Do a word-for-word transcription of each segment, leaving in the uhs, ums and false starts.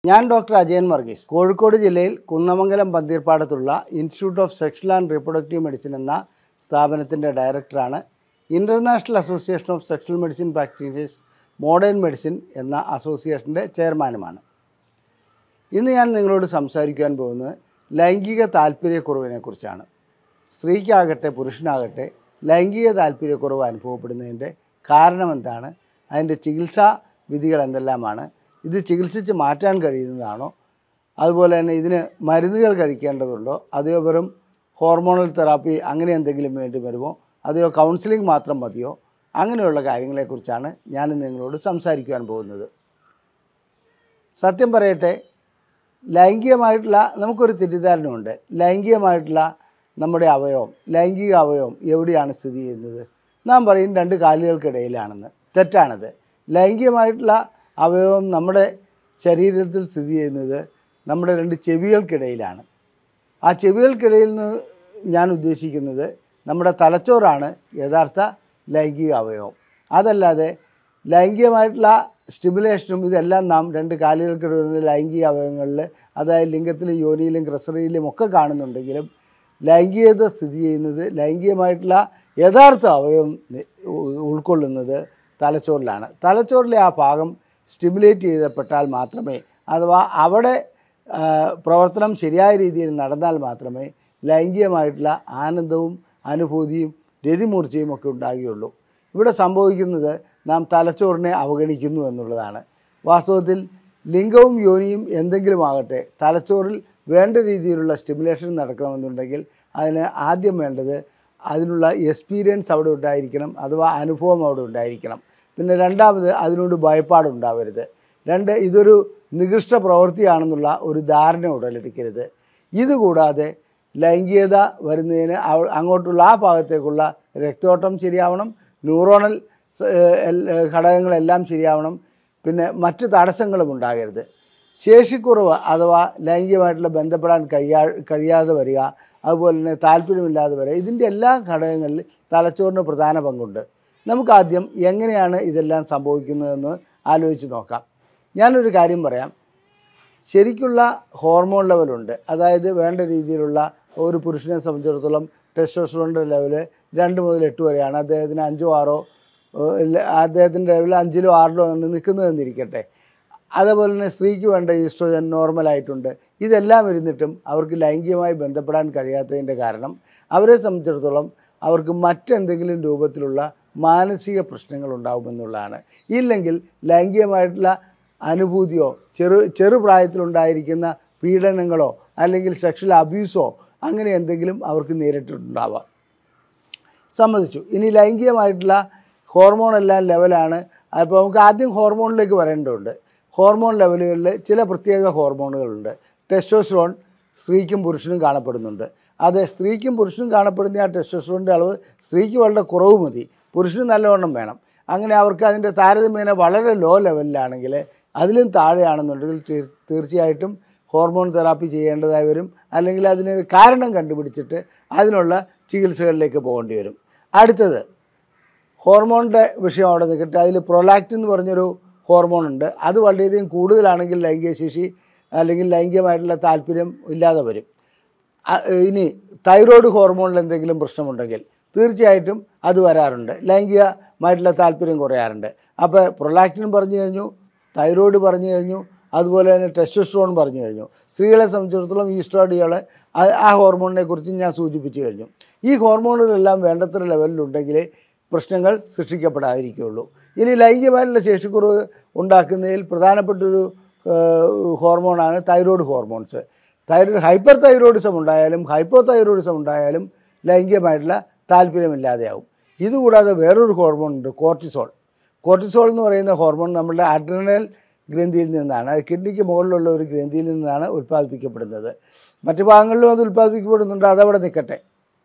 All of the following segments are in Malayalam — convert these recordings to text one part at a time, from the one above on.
ഞാൻ ഡോക്ടർ അജയൻ വർഗീസ്, കോഴിക്കോട് ജില്ലയിൽ കുന്നമംഗലം പന്തീർപ്പാടത്തുള്ള institute of sexual and reproductive medicine എന്ന സ്ഥാപനത്തിൻ്റെ ഡയറക്ടറാണ്. International association of sexual medicine practitioners modern medicine എന്ന അസോസിയേഷൻ്റെ ചെയർമാനുമാണ്. ഇന്ന് ഞാൻ നിങ്ങളോട് സംസാരിക്കാൻ പോകുന്നത് ലൈംഗിക താല്പര്യക്കുറവിനെക്കുറിച്ചാണ്. സ്ത്രീക്കാകട്ടെ പുരുഷനാകട്ടെ ലൈംഗിക താല്പര്യക്കുറവ് അനുഭവപ്പെടുന്നതിൻ്റെ കാരണമെന്താണ്, അതിൻ്റെ ചികിത്സാ വിധികൾ എന്തെല്ലാമാണ്, ഇത് ചികിത്സിച്ച് മാറ്റാൻ കഴിയുന്നതാണോ, അതുപോലെ തന്നെ ഇതിന് മരുന്നുകൾ കഴിക്കേണ്ടതുണ്ടോ, അതെയോ വെറും ഹോർമോണൽ തെറാപ്പി അങ്ങനെ എന്തെങ്കിലും വേണ്ടി വരുമോ, അതെയോ കൗൺസിലിംഗ് മാത്രം മതിയോ, അങ്ങനെയുള്ള കാര്യങ്ങളെക്കുറിച്ചാണ് ഞാൻ നിങ്ങളോട് സംസാരിക്കുവാൻ പോകുന്നത്. സത്യം പറയട്ടെ, ലൈംഗികമായിട്ടുള്ള നമുക്കൊരു തെറ്റിദ്ധാരണയുണ്ട്. ലൈംഗികമായിട്ടുള്ള നമ്മുടെ അവയവം, ലൈംഗിക അവയവം എവിടെയാണ് സ്ഥിതി ചെയ്യുന്നത്? നാം പറയും രണ്ട് കാലുകൾക്കിടയിലാണെന്ന്. തെറ്റാണത്. ലൈംഗികമായിട്ടുള്ള അവയവം നമ്മുടെ ശരീരത്തിൽ സ്ഥിതി ചെയ്യുന്നത് നമ്മുടെ രണ്ട് ചെവികൾക്കിടയിലാണ്. ആ ചെവികൾക്കിടയിൽ നിന്ന് ഞാൻ ഉദ്ദേശിക്കുന്നത് നമ്മുടെ തലച്ചോറാണ് യഥാർത്ഥ ലൈംഗിക അവയവം. അതല്ലാതെ ലൈംഗികമായിട്ടുള്ള സ്റ്റിമുലേഷനും ഇതെല്ലാം നാം രണ്ട് കാലുകൾക്കിടയിൽ ലൈംഗിക അവയവങ്ങളിൽ, അതായത് ലിംഗത്തിലും യോനിയിലും ക്രസറിയിലും ഒക്കെ കാണുന്നുണ്ടെങ്കിലും ലൈംഗികത സ്ഥിതി ചെയ്യുന്നത്, ലൈംഗികമായിട്ടുള്ള യഥാർത്ഥ അവയവം ഉൾക്കൊള്ളുന്നത് തലച്ചോറിലാണ്. തലച്ചോറിലെ ആ ഭാഗം സ്റ്റിമുലേറ്റ് ചെയ്യപ്പെട്ടാൽ മാത്രമേ, അഥവാ അവിടെ പ്രവർത്തനം ശരിയായ രീതിയിൽ നടന്നാൽ മാത്രമേ ലൈംഗികമായിട്ടുള്ള ആനന്ദവും അനുഭൂതിയും രതിമൂർച്ചയും ഒക്കെ ഉണ്ടാകുകയുള്ളൂ. ഇവിടെ സംഭവിക്കുന്നത് നാം തലച്ചോറിനെ അവഗണിക്കുന്നു എന്നുള്ളതാണ്. വാസ്തവത്തിൽ ലിംഗവും യോനിയും എന്തെങ്കിലും ആകട്ടെ, തലച്ചോറിൽ വേണ്ട രീതിയിലുള്ള സ്റ്റിമുലേഷൻ നടക്കണമെന്നുണ്ടെങ്കിൽ അതിന് ആദ്യം വേണ്ടത് അതിനുള്ള എക്സ്പീരിയൻസ് അവിടെ ഉണ്ടായിരിക്കണം, അഥവാ അനുഭവം അവിടെ ഉണ്ടായിരിക്കണം. പിന്നെ രണ്ടാമത് അതിനോട് ഭയപ്പാടുണ്ടാവരുത്. രണ്ട്, ഇതൊരു നികൃഷ്ട പ്രവൃത്തിയാണെന്നുള്ള ഒരു ധാരണ ഉടലെടുക്കരുത്. ഇതുകൂടാതെ ലൈംഗികത വരുന്നതിന് അങ്ങോട്ടുള്ള ആ ഭാഗത്തേക്കുള്ള രക്തോട്ടം ശരിയാവണം, ന്യൂറോണൽ ഘടകങ്ങളെല്ലാം ശരിയാവണം, പിന്നെ മറ്റ് തടസ്സങ്ങളും ഉണ്ടാകരുത്. ശേഷിക്കുറവ് അഥവാ ലൈംഗികമായിട്ടുള്ള ബന്ധപ്പെടാൻ കഴിയാ കഴിയാതെ വരിക, അതുപോലെ തന്നെ താല്പര്യമില്ലാതെ വരിക, ഇതിൻ്റെ എല്ലാ ഘടകങ്ങളിൽ തലച്ചോറിന് പ്രധാന പങ്കുണ്ട്. നമുക്കാദ്യം എങ്ങനെയാണ് ഇതെല്ലാം സംഭവിക്കുന്നതെന്ന് ആലോചിച്ച് നോക്കാം. ഞാനൊരു കാര്യം പറയാം. ശരിക്കുള്ള ഹോർമോൺ ലെവലുണ്ട്. അതായത് വേണ്ട രീതിയിലുള്ള ഒരു പുരുഷനെ സംബന്ധിച്ചിടത്തോളം ടെസ്റ്റോസ്റ്ററോണിൻ്റെ ലെവല് രണ്ട് മുതൽ എട്ട് വരെയാണ്. അദ്ദേഹത്തിന് അഞ്ചോ ആറോ അദ്ദേഹത്തിൻ്റെ ലെവൽ അഞ്ചിലോ ആറിലോ ആണ് നിൽക്കുന്നതെന്നിരിക്കട്ടെ. അതേപോലെ തന്നെ സ്ത്രീക്ക് വേണ്ട ഈസ്ട്രോജൻ നോർമലായിട്ടുണ്ട്. ഇതെല്ലാം ഇരുന്നിട്ടും അവർക്ക് ലൈംഗികമായി ബന്ധപ്പെടാൻ കഴിയാത്തതിൻ്റെ കാരണം അവരെ സംബന്ധിച്ചിടത്തോളം അവർക്ക് മറ്റെന്തെങ്കിലും രൂപത്തിലുള്ള മാനസിക പ്രശ്നങ്ങൾ ഉണ്ടാകുമെന്നുള്ളതാണ്. ഇല്ലെങ്കിൽ ലൈംഗികമായിട്ടുള്ള അനുഭൂതിയോ ചെറു ചെറുപ്രായത്തിലുണ്ടായിരിക്കുന്ന പീഡനങ്ങളോ അല്ലെങ്കിൽ സെക്ഷൽ അബ്യൂസോ അങ്ങനെ എന്തെങ്കിലും അവർക്ക് നേരിട്ടിട്ടുണ്ടാവാം. സമ്മതിച്ചു. ഇനി ലൈംഗികമായിട്ടുള്ള ഹോർമോണെല്ലാം ലെവലാണ്. അപ്പോൾ നമുക്ക് ആദ്യം ഹോർമോണിലേക്ക് വരേണ്ടതുണ്ട്. ഹോർമോൺ ലെവലുകളിൽ ചില പ്രത്യേക ഹോർമോണുകളുണ്ട്. ടെസ്റ്റോസ്റ്ററോൺ സ്ത്രീക്കും പുരുഷനും കാണപ്പെടുന്നുണ്ട്. അത് സ്ത്രീക്കും പുരുഷനും കാണപ്പെടുന്ന ആ ടെസ്റ്റോസ്റ്ററോണിൻ്റെ അളവ് സ്ത്രീക്ക് വളരെ കുറവ് മതി, പുരുഷന് നല്ലവണ്ണം വേണം. അങ്ങനെ അവർക്ക് അതിൻ്റെ താരതമ്യേന വളരെ ലോ ലെവലിലാണെങ്കിൽ, അതിലും താഴെയാണെന്നുണ്ടെങ്കിൽ തീർച്ചയായിട്ടും ഹോർമോൺ തെറാപ്പി ചെയ്യേണ്ടതായി വരും. അല്ലെങ്കിൽ അതിന് കാരണം കണ്ടുപിടിച്ചിട്ട് അതിനുള്ള ചികിത്സകളിലേക്ക് പോകേണ്ടി വരും. അടുത്തത് ഹോർമോണിൻ്റെ വിഷയം അവിടെ നിൽക്കട്ടെ. അതിൽ പ്രൊലാക്റ്റിൻ എന്ന് പറഞ്ഞൊരു ഹോർമോണുണ്ട്. അത് വളരെയധികം കൂടുതലാണെങ്കിൽ ലൈംഗിക ശേഷി അല്ലെങ്കിൽ ലൈംഗികമായിട്ടുള്ള താല്പര്യം ഇല്ലാതെ വരും. ഇനി തൈറോയ്ഡ് ഹോർമോണിൽ എന്തെങ്കിലും പ്രശ്നമുണ്ടെങ്കിൽ തീർച്ചയായിട്ടും അത് വരാറുണ്ട്, ലൈംഗികമായിട്ടുള്ള താല്പര്യം കുറയാറുണ്ട്. അപ്പോൾ പ്രൊലാക്റ്റിൻ പറഞ്ഞു കഴിഞ്ഞു, തൈറോയ്ഡ് പറഞ്ഞു കഴിഞ്ഞു, അതുപോലെ തന്നെ ടെസ്റ്റോസ്റ്ററോൺ പറഞ്ഞു കഴിഞ്ഞു. സ്ത്രീകളെ സംബന്ധിച്ചിടത്തോളം ഈസ്ട്രോഡികൾ, ആ ഹോർമോണിനെ കുറിച്ച് ഞാൻ സൂചിപ്പിച്ചു കഴിഞ്ഞു. ഈ ഹോർമോണുകളെല്ലാം വേണ്ടത്ര ലെവലിലുണ്ടെങ്കിൽ പ്രശ്നങ്ങൾ സൃഷ്ടിക്കപ്പെടാതിരിക്കുകയുള്ളൂ. ഇനി ലൈംഗികമായിട്ടുള്ള ശേഷിക്കുറവ് ഉണ്ടാക്കുന്നതിൽ പ്രധാനപ്പെട്ടൊരു ഹോർമോണാണ് thyroid hormones. Thyroid hyperthyroidism ഉണ്ടായാലും ഹൈപ്പോ തൈറോയിഡിസം ഉണ്ടായാലും ലൈംഗികമായിട്ടുള്ള താല്പര്യമില്ലാതെയാവും. ഇതുകൂടാതെ വേറൊരു ഹോർമോൺ ഉണ്ട്, കോർട്ടിസോൾ. കോർട്ടിസോൾ എന്ന് പറയുന്ന ഹോർമോൺ നമ്മുടെ അഡ്രിനൽ ഗ്രന്ഥിയിൽ നിന്നാണ്, കിഡ്നിക്ക് മുകളിലുള്ള ഒരു ഗ്രന്ഥിയിൽ നിന്നാണ് ഉൽപ്പാദിപ്പിക്കപ്പെടുന്നത്. മറ്റു ഭാഗങ്ങളിലും അത് ഉൽപ്പാദിപ്പിക്കപ്പെടുന്നുണ്ട്, അതവിടെ നിൽക്കട്ടെ.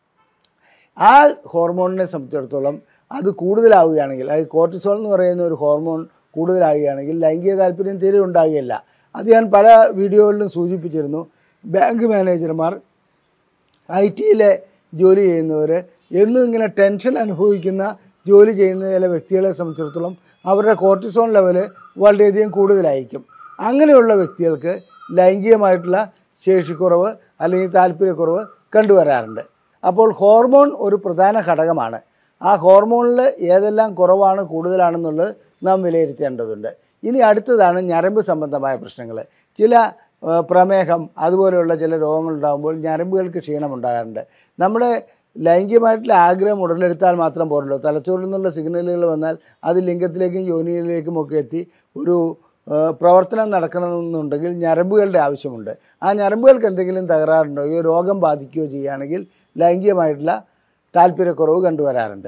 ആ ഹോർമോണിനെ സംബന്ധിച്ചിടത്തോളം അത് കൂടുതലാവുകയാണെങ്കിൽ, അത് കോർട്ടിസോൾ എന്ന് പറയുന്ന ഒരു ഹോർമോൺ കൂടുതലാവുകയാണെങ്കിൽ ലൈംഗിക താല്പര്യം തീരെ ഉണ്ടാകുകയില്ല. അത് ഞാൻ പല വീഡിയോകളിലും സൂചിപ്പിച്ചിരുന്നു. ബാങ്ക് മാനേജർമാർ, ഐ ടിയിലെ ജോലി ചെയ്യുന്നവർ, എന്നും ഇങ്ങനെ ടെൻഷൻ അനുഭവിക്കുന്ന ജോലി ചെയ്യുന്ന ചില വ്യക്തികളെ സംബന്ധിച്ചിടത്തോളം അവരുടെ കോർട്ടിസോൾ ലെവൽ വളരെയധികം കൂടുതലായിരിക്കും. അങ്ങനെയുള്ള വ്യക്തികൾക്ക് ലൈംഗികമായിട്ടുള്ള ശേഷിക്കുറവ് അല്ലെങ്കിൽ താല്പര്യക്കുറവ് കണ്ടുവരാറുണ്ട്. അപ്പോൾ ഹോർമോൺ ഒരു പ്രധാന ഘടകമാണ്. ആ ഹോർമോണിൽ ഏതെല്ലാം കുറവാണ് കൂടുതലാണെന്നുള്ളത് നാം വിലയിരുത്തേണ്ടതുണ്ട്. ഇനി അടുത്തതാണ് ഞരമ്പ് സംബന്ധമായ പ്രശ്നങ്ങൾ. ചില പ്രമേഹം അതുപോലെയുള്ള ചില രോഗങ്ങളുണ്ടാകുമ്പോൾ ഞരമ്പുകൾക്ക് ക്ഷീണമുണ്ടാകാറുണ്ട്. നമ്മുടെ ലൈംഗികമായിട്ടുള്ള ആഗ്രഹം ഉടലെടുത്താൽ മാത്രം പോരല്ലോ, തലച്ചോറിൽ നിന്നുള്ള സിഗ്നലുകൾ വന്നാൽ അത് ലിംഗത്തിലേക്കും യോനിയിലേക്കും ഒക്കെ എത്തി ഒരു പ്രവർത്തനം നടക്കണമെന്നുണ്ടെങ്കിൽ ഞരമ്പുകളുടെ ആവശ്യമുണ്ട്. ആ ഞരമ്പുകൾക്ക് എന്തെങ്കിലും തകരാറുണ്ടോ, രോഗം ബാധിക്കുകയോ ചെയ്യുകയാണെങ്കിൽ ലൈംഗികമായിട്ടുള്ള താല്പര്യക്കുറവ് കണ്ടുവരാറുണ്ട്.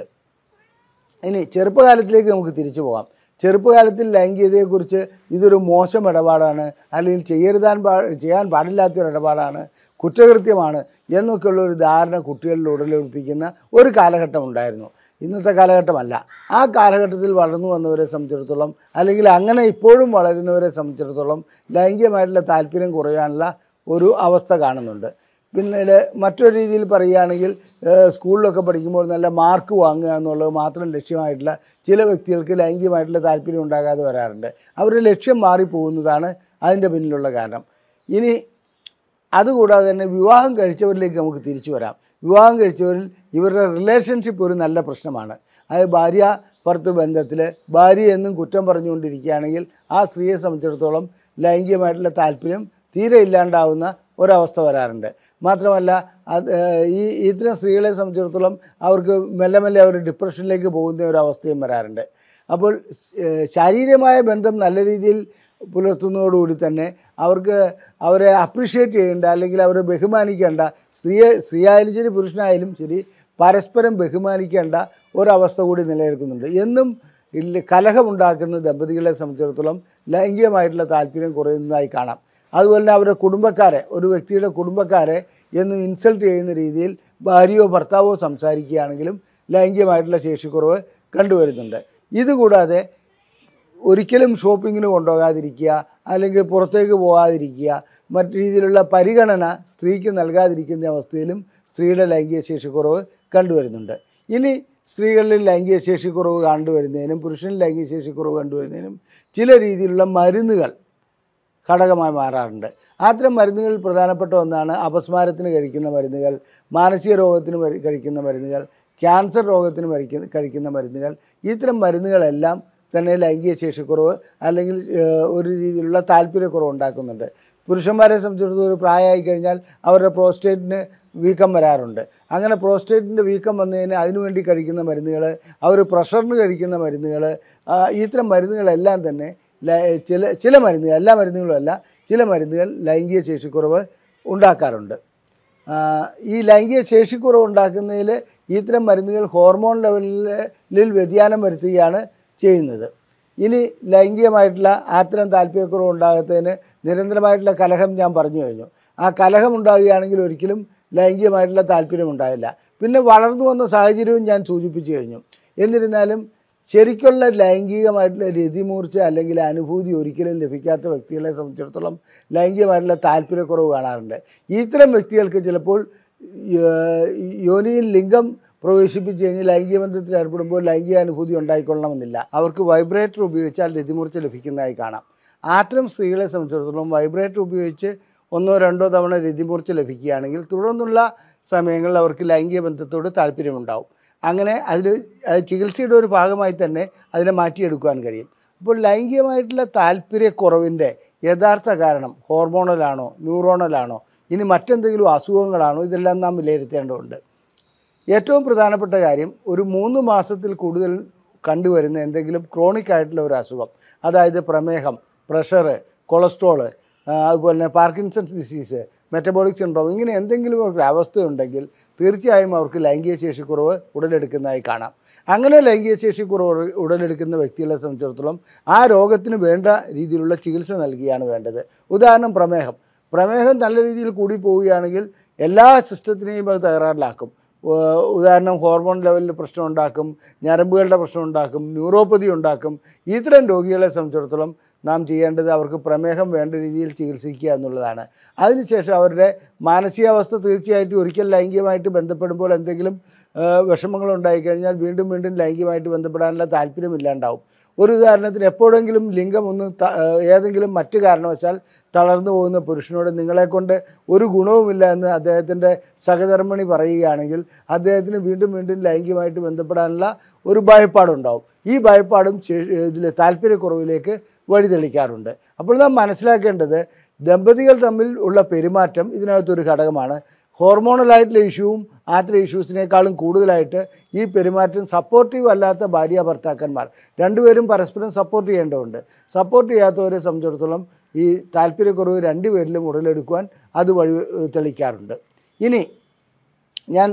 ഇനി ചെറുപ്പകാലത്തിലേക്ക് നമുക്ക് തിരിച്ചു പോകാം. ചെറുപ്പകാലത്തിൽ ലൈംഗികതയെക്കുറിച്ച് ഇതൊരു മോശം ഇടപാടാണ്, അല്ലെങ്കിൽ ചെയ്യരുതാൻ പാ ചെയ്യാൻ പാടില്ലാത്തൊരു ഇടപാടാണ്, കുറ്റകൃത്യമാണ് എന്നൊക്കെയുള്ള ഒരു ധാരണ കുട്ടികളിൽ ഉടലെടുപ്പിക്കുന്ന ഒരു കാലഘട്ടം ഉണ്ടായിരുന്നു. ഇന്നത്തെ കാലഘട്ടമല്ല. ആ കാലഘട്ടത്തിൽ വളർന്നു വന്നവരെ സംബന്ധിച്ചിടത്തോളം, അല്ലെങ്കിൽ അങ്ങനെ ഇപ്പോഴും വളരുന്നവരെ സംബന്ധിച്ചിടത്തോളം ലൈംഗികമായിട്ടുള്ള താല്പര്യം കുറയാനുള്ള ഒരു അവസ്ഥ കാണുന്നുണ്ട്. പിന്നീട് മറ്റൊരു രീതിയിൽ പറയുകയാണെങ്കിൽ സ്കൂളിലൊക്കെ പഠിക്കുമ്പോൾ നല്ല മാർക്ക് വാങ്ങുക എന്നുള്ളത് മാത്രം ലക്ഷ്യമായിട്ടുള്ള ചില വ്യക്തികൾക്ക് ലൈംഗികമായിട്ടുള്ള താല്പര്യം ഉണ്ടാകാതെ വരാറുണ്ട്. അവരുടെ ലക്ഷ്യം മാറിപ്പോകുന്നതാണ് അതിൻ്റെ പിന്നിലുള്ള കാരണം. ഇനി അതുകൂടാതെ തന്നെ വിവാഹം കഴിച്ചവരിലേക്ക് നമുക്ക് തിരിച്ചു വരാം. വിവാഹം കഴിച്ചവരിൽ ഇവരുടെ റിലേഷൻഷിപ്പ് ഒരു നല്ല പ്രശ്നമാണ്. അത് ഭാര്യ ഭർത്തൃ ബന്ധത്തിൽ ഭാര്യ എന്നും കുറ്റം പറഞ്ഞുകൊണ്ടിരിക്കുകയാണെങ്കിൽ ആ സ്ത്രീയെ സംബന്ധിച്ചിടത്തോളം ലൈംഗികമായിട്ടുള്ള താല്പര്യം തീരെ ഇല്ലാണ്ടാവുന്ന ഒരവസ്ഥ വരാറുണ്ട്. മാത്രമല്ല അത് ഈ ഇത്തരം സ്ത്രീകളെ സംബന്ധിച്ചിടത്തോളം അവർക്ക് മെല്ലെ മെല്ലെ അവർ ഡിപ്രഷനിലേക്ക് പോകുന്ന ഒരവസ്ഥയും വരാറുണ്ട്. അപ്പോൾ ശാരീരികമായ ബന്ധം നല്ല രീതിയിൽ പുലർത്തുന്നതോടുകൂടി തന്നെ അവർക്ക് അവരെ അപ്രീഷിയേറ്റ് ചെയ്യേണ്ട, അല്ലെങ്കിൽ അവരെ ബഹുമാനിക്കേണ്ട, സ്ത്രീയെ സ്ത്രീയായാലും ശരി പുരുഷനായാലും ശരി പരസ്പരം ബഹുമാനിക്കേണ്ട ഒരവസ്ഥ കൂടി നിലനിൽക്കുന്നുണ്ട്. എന്നും ഇല്ല കലഹമുണ്ടാക്കുന്ന ദമ്പതികളെ സംബന്ധിച്ചിടത്തോളം ലൈംഗികമായിട്ടുള്ള താല്പര്യം കുറയുന്നതായി കാണാം. അതുപോലെ തന്നെ അവരുടെ കുടുംബക്കാരെ, ഒരു വ്യക്തിയുടെ കുടുംബക്കാരെ എന്നും ഇൻസൾട്ട് ചെയ്യുന്ന രീതിയിൽ ഭാര്യയോ ഭർത്താവോ സംസാരിക്കുകയാണെങ്കിലും ലൈംഗികമായിട്ടുള്ള ശേഷിക്കുറവ് കണ്ടുവരുന്നുണ്ട്. ഇതുകൂടാതെ ഒരിക്കലും ഷോപ്പിങ്ങിന് കൊണ്ടുപോകാതിരിക്കുക, അല്ലെങ്കിൽ പുറത്തേക്ക് പോകാതിരിക്കുക, മറ്റു രീതിയിലുള്ള പരിഗണന സ്ത്രീക്ക് നൽകാതിരിക്കുന്ന അവസ്ഥയിലും സ്ത്രീയുടെ ലൈംഗിക ശേഷിക്കുറവ് കണ്ടുവരുന്നുണ്ട്. ഇനി സ്ത്രീകളിൽ ലൈംഗിക ശേഷിക്കുറവ് കണ്ടുവരുന്നതിനും പുരുഷനിൽ ലൈംഗിക ശേഷിക്കുറവ് കണ്ടുവരുന്നതിനും ചില രീതിയിലുള്ള മരുന്നുകൾ ഘടകമായി മാറാറുണ്ട്. അത്തരം മരുന്നുകളിൽ പ്രധാനപ്പെട്ട ഒന്നാണ് അപസ്മാരത്തിന് കഴിക്കുന്ന മരുന്നുകൾ, മാനസിക രോഗത്തിന് കഴിക്കുന്ന മരുന്നുകൾ, ക്യാൻസർ രോഗത്തിന് മരിക്കുന്ന കഴിക്കുന്ന മരുന്നുകൾ. ഇത്തരം മരുന്നുകളെല്ലാം തന്നെ ലൈംഗിക ശേഷിക്കുറവ് അല്ലെങ്കിൽ ഒരു രീതിയിലുള്ള താല്പര്യക്കുറവ് ഉണ്ടാക്കുന്നുണ്ട്. പുരുഷന്മാരെ സംബന്ധിച്ചിടത്തോളം ഒരു പ്രായമായി കഴിഞ്ഞാൽ അവരുടെ പ്രോസ്റ്റേറ്റിന് വീക്കം വരാറുണ്ട്. അങ്ങനെ പ്രോസ്റ്റേറ്റിൻ്റെ വീക്കം വന്നതിന് അതിനുവേണ്ടി കഴിക്കുന്ന മരുന്നുകൾ, അവർ പ്രഷറിന് കഴിക്കുന്ന മരുന്നുകൾ, ഇത്തരം മരുന്നുകളെല്ലാം തന്നെ ചില ചില മരുന്നുകൾ, എല്ലാ മരുന്നുകളും അല്ല, ചില മരുന്നുകൾ ലൈംഗിക ശേഷിക്കുറവ് ഉണ്ടാക്കാറുണ്ട്. ഈ ലൈംഗിക ശേഷിക്കുറവ് ഉണ്ടാക്കുന്നതിൽ ഇത്തരം മരുന്നുകൾ ഹോർമോൺ ലെവലിൽ വ്യതിയാനം വരുത്തുകയാണ് ചെയ്യുന്നത്. ഇനി ലൈംഗികമായിട്ടുള്ള അത്തരം താല്പര്യക്കുറവ് ഉണ്ടാകുന്നതിന് നിരന്തരമായിട്ടുള്ള കലഹം ഞാൻ പറഞ്ഞു കഴിഞ്ഞു. ആ കലഹം ഉണ്ടാകുകയാണെങ്കിൽ ഒരിക്കലും ലൈംഗികമായിട്ടുള്ള താല്പര്യം ഉണ്ടാകില്ല. പിന്നെ വളർന്നു വന്ന സാഹചര്യവും ഞാൻ സൂചിപ്പിച്ചു കഴിഞ്ഞു. എന്നിരുന്നാലും ശരിക്കുള്ള ലൈംഗികമായിട്ടുള്ള രതിമൂർച്ച അല്ലെങ്കിൽ അനുഭൂതി ഒരിക്കലും ലഭിക്കാത്ത വ്യക്തികളെ സംബന്ധിച്ചിടത്തോളം ലൈംഗികമായിട്ടുള്ള താല്പര്യക്കുറവ് കാണാറുണ്ട്. ഇത്തരം വ്യക്തികൾക്ക് ചിലപ്പോൾ യോനിയിൽ ലിംഗം പ്രവേശിപ്പിച്ച് കഴിഞ്ഞ് ലൈംഗിക ബന്ധത്തിൽ ഏർപ്പെടുമ്പോൾ ലൈംഗിക അനുഭൂതി ഉണ്ടായിക്കൊള്ളണമെന്നില്ല. അവർക്ക് വൈബ്രേറ്റർ ഉപയോഗിച്ചാൽ രതിമൂർച്ച ലഭിക്കുന്നതായി കാണാം. അത്തരം സ്ത്രീകളെ സംബന്ധിച്ചിടത്തോളം വൈബ്രേറ്റർ ഉപയോഗിച്ച് ഒന്നോ രണ്ടോ തവണ രതിമൂർച്ച ലഭിക്കുകയാണെങ്കിൽ തുടർന്നുള്ള സമയങ്ങളിൽ അവർക്ക് ലൈംഗിക ബന്ധത്തോട് താല്പര്യമുണ്ടാവും. അങ്ങനെ അതിൽ ചികിത്സയുടെ ഒരു ഭാഗമായി തന്നെ അതിനെ മാറ്റിയെടുക്കുവാൻ കഴിയും. അപ്പോൾ ലൈംഗികമായിട്ടുള്ള താല്പര്യക്കുറവിൻ്റെ യഥാർത്ഥ കാരണം ഹോർമോണലാണോ, ന്യൂറോണലാണോ, ഇനി മറ്റെന്തെങ്കിലും അസുഖങ്ങളാണോ, ഇതെല്ലാം നാം വിലയിരുത്തേണ്ടതുണ്ട്. ഏറ്റവും പ്രധാനപ്പെട്ട കാര്യം, ഒരു മൂന്ന് മാസത്തിൽ കൂടുതൽ കണ്ടുവരുന്ന എന്തെങ്കിലും ക്രോണിക് ആയിട്ടുള്ള ഒരു അസുഖം, അതായത് പ്രമേഹം, പ്രഷറ്, കൊളസ്ട്രോള്, അതുപോലെ തന്നെ പാർക്കിൻസൺസ് ഡിസീസ്, മെറ്റബോളിക് സിൻഡ്രോം, ഇങ്ങനെ എന്തെങ്കിലും ഒരു അവസ്ഥയുണ്ടെങ്കിൽ തീർച്ചയായും അവർക്ക് ലൈംഗിക ശേഷിക്കുറവ് ഉടലെടുക്കുന്നതായി കാണാം. അങ്ങനെ ലൈംഗിക ശേഷിക്കുറവ് ഉടലെടുക്കുന്ന വ്യക്തികളെ സംബന്ധിച്ചിടത്തോളം ആ രോഗത്തിന് വേണ്ട രീതിയിലുള്ള ചികിത്സ നൽകുകയാണ് വേണ്ടത്. ഉദാഹരണം പ്രമേഹം. പ്രമേഹം നല്ല രീതിയിൽ കൂടി പോവുകയാണെങ്കിൽ എല്ലാ സിസ്റ്റത്തിനെയും അത് തകരാറിലാക്കും. ഉദാഹരണം ഹോർമോൺ ലെവലിൽ പ്രശ്നം ഉണ്ടാക്കും, ഞരമ്പുകളുടെ പ്രശ്നം ഉണ്ടാക്കും, ന്യൂറോപ്പതി ഉണ്ടാക്കും. ഇത്തരം രോഗികളെ സംബന്ധിച്ചിടത്തോളം നാം ചെയ്യേണ്ടത് അവർക്ക് പ്രമേഹം വേണ്ട രീതിയിൽ ചികിത്സിക്കുക എന്നുള്ളതാണ്. അതിനുശേഷം അവരുടെ മാനസികാവസ്ഥ തീർച്ചയായിട്ടും ഒരിക്കൽ ലൈംഗികമായിട്ട് ബന്ധപ്പെടുമ്പോൾ എന്തെങ്കിലും വിഷമങ്ങളും ഉണ്ടായിക്കഴിഞ്ഞാൽ വീണ്ടും വീണ്ടും ലൈംഗികമായിട്ട് ബന്ധപ്പെടാനുള്ള താല്പര്യമില്ലാണ്ടാവും. ഒരു ഉദാഹരണത്തിന് എപ്പോഴെങ്കിലും ലിംഗം ഒന്ന് ഏതെങ്കിലും മറ്റു കാരണവശാൽ തളർന്നു പോകുന്ന പുരുഷനോട് നിങ്ങളെക്കൊണ്ട് ഒരു ഗുണവുമില്ല എന്ന് അദ്ദേഹത്തിൻ്റെ സഹധർമ്മിണി പറയുകയാണെങ്കിൽ അദ്ദേഹത്തിന് വീണ്ടും വീണ്ടും ലൈംഗികമായിട്ട് ബന്ധപ്പെടാനുള്ള ഒരു ഭയപ്പാടുണ്ടാവും. ഈ ഭയപ്പാടും ഇതിൽ താല്പര്യക്കുറവിലേക്ക് വഴിതെളിക്കാറുണ്ട്. അപ്പോൾ നാം മനസ്സിലാക്കേണ്ടത് ദമ്പതികൾ തമ്മിൽ ഉള്ള പെരുമാറ്റം ഇതിനകത്തൊരു ഘടകമാണ്. ഹോർമോണലായിട്ടുള്ള ഇഷ്യൂവും ആത്ര ഇഷ്യൂസിനേക്കാളും കൂടുതലായിട്ട് ഈ പെരുമാറ്റം സപ്പോർട്ടീവ് അല്ലാത്ത ഭാര്യ ഭർത്താക്കന്മാർ രണ്ടുപേരും പരസ്പരം സപ്പോർട്ട് ചെയ്യേണ്ടതുണ്ട്. സപ്പോർട്ട് ചെയ്യാത്തവരെ സംബന്ധിച്ചിടത്തോളം ഈ താല്പര്യക്കുറവ് രണ്ടുപേരിലും ഉടലെടുക്കുവാൻ അത് വഴി തെളിക്കാറുണ്ട്. ഇനി ഞാൻ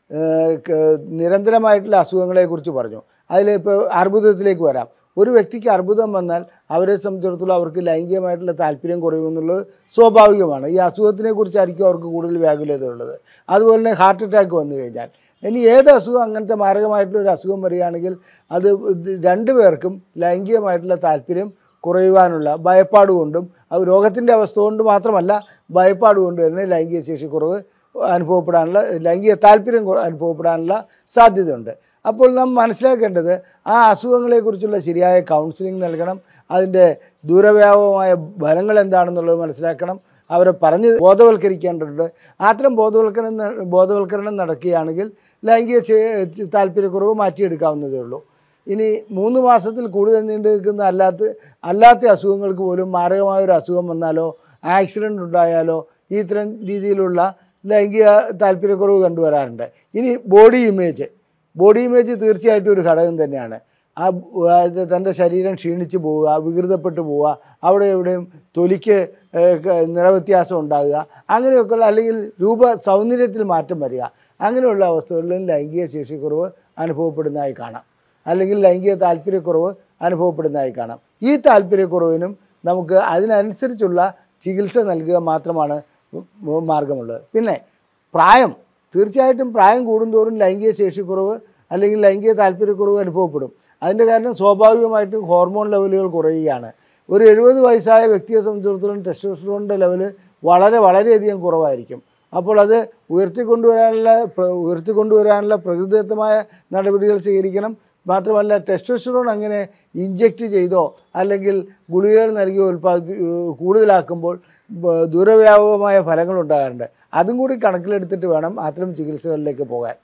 നിരന്തരമായിട്ടുള്ള അസുഖങ്ങളെക്കുറിച്ച് പറഞ്ഞു. അതിലിപ്പോൾ അർബുദത്തിലേക്ക് വരാം. ഒരു വ്യക്തിക്ക് അർബുദം വന്നാൽ അവരെ സംബന്ധിച്ചിടത്തോളം അവർക്ക് ലൈംഗികമായിട്ടുള്ള താല്പര്യം കുറയുമെന്നുള്ളത് സ്വാഭാവികമാണ്. ഈ അസുഖത്തിനെക്കുറിച്ചായിരിക്കും അവർക്ക് കൂടുതൽ വ്യാകുലത ഉള്ളത്. അതുപോലെ തന്നെ ഹാർട്ട് അറ്റാക്ക് വന്നു കഴിഞ്ഞാൽ, ഇനി ഏത് അസുഖം അങ്ങനത്തെ മാരകമായിട്ടുള്ളൊരു അസുഖം വരികയാണെങ്കിൽ അത് രണ്ടു പേർക്കും ലൈംഗികമായിട്ടുള്ള താല്പര്യം കുറയുവാനുള്ള ഭയപ്പാട് കൊണ്ടും അത് രോഗത്തിൻ്റെ അവസ്ഥ കൊണ്ട് മാത്രമല്ല ഭയപ്പാട് കൊണ്ട് തന്നെ ലൈംഗിക ശേഷിക്കുറവ് അനുഭവപ്പെടാനുള്ള ലൈംഗിക താല്പര്യം അനുഭവപ്പെടാനുള്ള സാധ്യതയുണ്ട്. അപ്പോൾ നാം മനസ്സിലാക്കേണ്ടത് ആ അസുഖങ്ങളെക്കുറിച്ചുള്ള ശരിയായ കൗൺസിലിംഗ് നൽകണം. അതിൻ്റെ ദൂരവ്യാപകമായ ഫലങ്ങൾ എന്താണെന്നുള്ളത് മനസ്സിലാക്കണം. അവരെ പറഞ്ഞ് ബോധവൽക്കരിക്കേണ്ടതുണ്ട്. അത്തരം ബോധവൽക്കരണം ബോധവൽക്കരണം നടക്കുകയാണെങ്കിൽ ലൈംഗിക താല്പര്യക്കുറവ് മാറ്റിയെടുക്കാവുന്നതേ ഉള്ളൂ. ഇനി മൂന്ന് മാസത്തിൽ കൂടുതൽ നീണ്ടു നിൽക്കുന്ന അല്ലാത്ത അല്ലാത്ത അസുഖങ്ങൾക്ക് പോലും മാരകമായൊരു അസുഖം വന്നാലോ ആക്സിഡൻ്റ് ഉണ്ടായാലോ ഇത്തരം രീതിയിലുള്ള ലൈംഗിക താല്പര്യക്കുറവ് കണ്ടുവരാറുണ്ട്. ഇനി ബോഡി ഇമേജ് ബോഡി ഇമേജ് തീർച്ചയായിട്ടും ഒരു ഘടകം തന്നെയാണ്. ആ തൻ്റെ ശരീരം ക്ഷീണിച്ച് പോവുക, വികൃതപ്പെട്ടു പോവുക, അവിടെ എവിടെയും തൊലിക്ക് നിറവ്യത്യാസം ഉണ്ടാകുക, അങ്ങനെയൊക്കെയുള്ള അല്ലെങ്കിൽ രൂപ സൗന്ദര്യത്തിൽ മാറ്റം വരിക, അങ്ങനെയുള്ള അവസ്ഥകളിലും ലൈംഗിക ശേഷിക്കുറവ് അനുഭവപ്പെടുന്നതായി കാണാം. അല്ലെങ്കിൽ ലൈംഗിക താല്പര്യക്കുറവ് അനുഭവപ്പെടുന്നതായി കാണാം. ഈ താല്പര്യക്കുറവിനും നമുക്ക് അതിനനുസരിച്ചുള്ള ചികിത്സ നൽകുക മാത്രമാണ് മാർഗമുള്ളത്. പിന്നെ പ്രായം, തീർച്ചയായിട്ടും പ്രായം കൂടുന്തോറും ലൈംഗിക ശേഷിക്കുറവ് അല്ലെങ്കിൽ ലൈംഗിക താല്പര്യക്കുറവ് അനുഭവപ്പെടും. അതിൻ്റെ കാരണം സ്വാഭാവികമായിട്ടും ഹോർമോൺ ലെവലുകൾ കുറയുകയാണ്. ഒരു എഴുപത് വയസ്സായ വ്യക്തിയെ സംബന്ധിച്ചിടത്തോളം ടെസ്റ്റോസ്റ്ററോണിൻ്റെ ലെവല് വളരെ വളരെയധികം കുറവായിരിക്കും. അപ്പോൾ അത് ഉയർത്തിക്കൊണ്ടുവരാനുള്ള ഉയർത്തിക്കൊണ്ടുവരാനുള്ള പ്രകൃതിദത്തമായ നടപടികൾ സ്വീകരിക്കണം. മാത്രമല്ല ടെസ്റ്റോസ്റ്ററോൺ അങ്ങനെ ഇഞ്ചെക്റ്റ് ചെയ്തോ അല്ലെങ്കിൽ ഗുളികകൾ നൽകിയോ ഉൽപ്പാദി കൂടുതലാക്കുമ്പോൾ ദൂരവ്യാപകമായ ഫലങ്ങളുണ്ടാകാറുണ്ട്. അതും കൂടി കണക്കിലെടുത്തിട്ട് വേണം അത്തരം ചികിത്സകളിലേക്ക് പോകാൻ.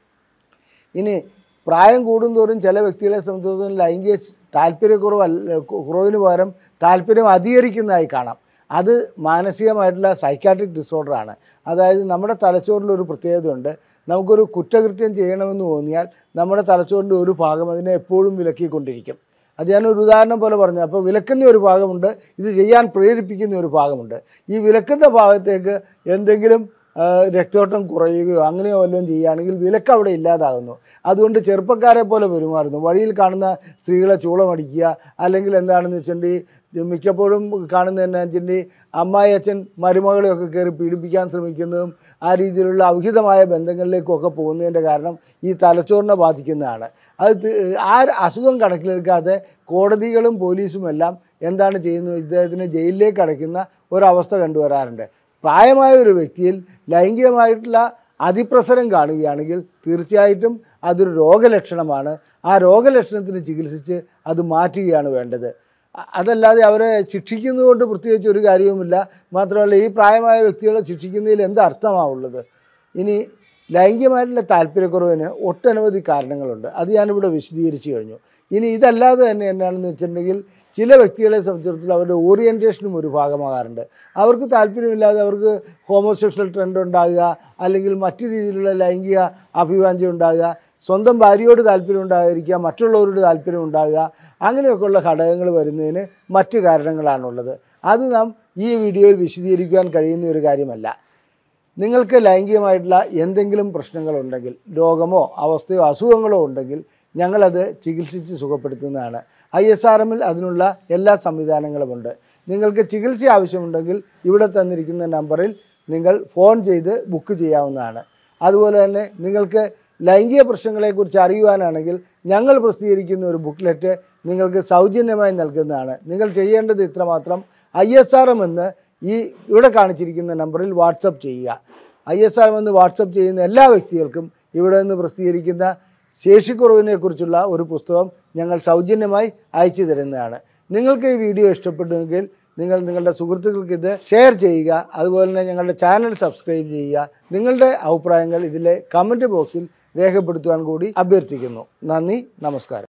ഇനി പ്രായം കൂടുന്തോറും ചില വ്യക്തികളെ സംബന്ധിച്ചിടത്തോളം ലൈംഗിക താല്പര്യക്കുറവല്ല കുറവിന് പകരം താല്പര്യം അധികരിക്കുന്നതായി കാണാം. അത് മാനസികമായിട്ടുള്ള സൈക്കാട്രിക് ഡിസോർഡറാണ്. അതായത് നമ്മുടെ തലച്ചോറിലൊരു പ്രത്യേകതയുണ്ട്. നമുക്കൊരു കുറ്റകൃത്യം ചെയ്യണമെന്ന് തോന്നിയാൽ നമ്മുടെ തലച്ചോറിൻ്റെ ഒരു ഭാഗം അതിനെ എപ്പോഴും വിലക്കിക്കൊണ്ടിരിക്കും. അത് ഞാനൊരു ഉദാഹരണം പോലെ പറഞ്ഞു. അപ്പോൾ വിലക്കുന്ന ഒരു ഭാഗമുണ്ട്, ഇത് ചെയ്യാൻ പ്രേരിപ്പിക്കുന്ന ഒരു ഭാഗമുണ്ട്. ഈ വിലക്കുന്ന ഭാഗത്തേക്ക് എന്തെങ്കിലും രക്തോട്ടം കുറയുകയോ അങ്ങനെയോ വല്ലതും ചെയ്യുകയാണെങ്കിൽ വിലക്ക് അവിടെ ഇല്ലാതാകുന്നു. അതുകൊണ്ട് ചെറുപ്പക്കാരെ പോലെ പെരുമാറുന്നു. വഴിയിൽ കാണുന്ന സ്ത്രീകളെ ചൂളമടിക്കുക, അല്ലെങ്കിൽ എന്താണെന്ന് വെച്ചിട്ടുണ്ടെങ്കിൽ മിക്കപ്പോഴും കാണുന്ന എന്നാ വെച്ചിട്ടുണ്ടെങ്കിൽ അമ്മായി അച്ഛൻ മരുമകളെയൊക്കെ കയറി പീഡിപ്പിക്കാൻ ശ്രമിക്കുന്നതും ആ രീതിയിലുള്ള അവിഹിതമായ ബന്ധങ്ങളിലേക്കൊക്കെ പോകുന്നതിൻ്റെ കാരണം ഈ തലച്ചോറിനെ ബാധിക്കുന്നതാണ്. അത് ആ അസുഖം കണക്കിലെടുക്കാതെ കോടതികളും പോലീസും എല്ലാം എന്താണ് ചെയ്യുന്നത്, ഇദ്ദേഹത്തിന് ജയിലിലേക്ക് അടയ്ക്കുന്ന ഒരവസ്ഥ കണ്ടുവരാറുണ്ട്. പ്രായമായ ഒരു വ്യക്തിയിൽ ലൈംഗികമായിട്ടുള്ള അതിപ്രസരം കാണുകയാണെങ്കിൽ തീർച്ചയായിട്ടും അതൊരു രോഗലക്ഷണമാണ്. ആ രോഗലക്ഷണത്തിന് ചികിത്സിച്ച് അത് മാറ്റുകയാണ് വേണ്ടത്. അതല്ലാതെ അവരെ ശിക്ഷിക്കുന്നതുകൊണ്ട് പ്രത്യേകിച്ച് ഒരു കാര്യവുമില്ല. മാത്രമല്ല ഈ പ്രായമായ വ്യക്തികളെ ശിക്ഷിക്കുന്നതിൽ എന്ത് അർത്ഥമാണുള്ളത്? ഇനി ലൈംഗികമായിട്ടുള്ള താല്പര്യക്കുറവിന് ഒട്ടനവധി കാരണങ്ങളുണ്ട്. അത് ഞാനിവിടെ വിശദീകരിച്ചു കഴിഞ്ഞു. ഇനി ഇതല്ലാതെ തന്നെ എന്നാണെന്ന് വെച്ചിട്ടുണ്ടെങ്കിൽ ചില വ്യക്തികളെ സംബന്ധിച്ചിടത്തോളം അവരുടെ ഓറിയൻറ്റേഷനും ഒരു ഭാഗമാകാറുണ്ട്. അവർക്ക് താല്പര്യമില്ലാതെ അവർക്ക് ഹോമോസെക്ഷൽ ട്രെൻഡ് ഉണ്ടാകുക, അല്ലെങ്കിൽ മറ്റു രീതിയിലുള്ള ലൈംഗിക അഭിവാഞ്ഛ ഉണ്ടാകുക, സ്വന്തം ഭാര്യയോട് താല്പര്യം ഉണ്ടാകാതിരിക്കുക, മറ്റുള്ളവരോട് താല്പര്യം ഉണ്ടാകുക, അങ്ങനെയൊക്കെയുള്ള ഘടകങ്ങൾ വരുന്നതിന് മറ്റു കാരണങ്ങളാണുള്ളത്. അത് നാം ഈ വീഡിയോയിൽ വിശദീകരിക്കുവാൻ കഴിയുന്ന ഒരു കാര്യമല്ല. നിങ്ങൾക്ക് ലൈംഗികമായിട്ടുള്ള എന്തെങ്കിലും പ്രശ്നങ്ങളുണ്ടെങ്കിൽ, രോഗമോ അവസ്ഥയോ അസുഖങ്ങളോ ഉണ്ടെങ്കിൽ ഞങ്ങളത് ചികിത്സിച്ച് സുഖപ്പെടുത്തുന്നതാണ്. ഐ എസ് ആർ എമ്മിൽ അതിനുള്ള എല്ലാ സംവിധാനങ്ങളുമുണ്ട്. നിങ്ങൾക്ക് ചികിത്സ ആവശ്യമുണ്ടെങ്കിൽ ഇവിടെ തന്നിരിക്കുന്ന നമ്പറിൽ നിങ്ങൾ ഫോൺ ചെയ്ത് ബുക്ക് ചെയ്യാവുന്നതാണ്. അതുപോലെ തന്നെ നിങ്ങൾക്ക് ലൈംഗിക പ്രശ്നങ്ങളെക്കുറിച്ച് അറിയുവാനാണെങ്കിൽ ഞങ്ങൾ പ്രസിദ്ധീകരിക്കുന്ന ഒരു ബുക്ക്ലെറ്റ് നിങ്ങൾക്ക് സൗജന്യമായി നൽകുന്നതാണ്. നിങ്ങൾ ചെയ്യേണ്ടത് ഇത്രമാത്രം: ഐ എസ് ആർ എം എന്ന് ഈ ഇവിടെ കാണിച്ചിരിക്കുന്ന നമ്പറിൽ വാട്സപ്പ് ചെയ്യുക. ഐ എസ് ആർ എം എന്ന് വാട്സപ്പ് ചെയ്യുന്ന എല്ലാ വ്യക്തികൾക്കും ഇവിടെ നിന്ന് പ്രസിദ്ധീകരിക്കുന്ന ശേഷിക്കുറവിനെക്കുറിച്ചുള്ള ഒരു പുസ്തകം ഞങ്ങൾ സൗജന്യമായി അയച്ചു തരുന്നതാണ്. നിങ്ങൾക്ക് ഈ വീഡിയോ ഇഷ്ടപ്പെട്ടുവെങ്കിൽ നിങ്ങൾ നിങ്ങളുടെ സുഹൃത്തുക്കൾക്ക് ഇത് ഷെയർ ചെയ്യുക. അതുപോലെ തന്നെ ഞങ്ങളുടെ ചാനൽ സബ്സ്ക്രൈബ് ചെയ്യുക. നിങ്ങളുടെ അഭിപ്രായങ്ങൾ ഇതിലെ കമൻറ്റ് ബോക്സിൽ രേഖപ്പെടുത്തുവാൻ കൂടി അഭ്യർത്ഥിക്കുന്നു. നന്ദി, നമസ്കാരം.